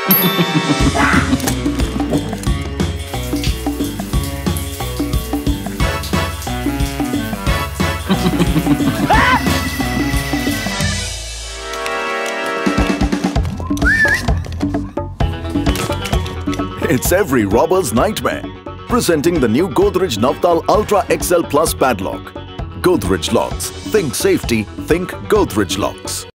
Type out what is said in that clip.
It's every robber's nightmare. Presenting the new Godrej Nav-tal Ultra XL Plus Padlock. Godrej Locks. Think safety, think Godrej Locks.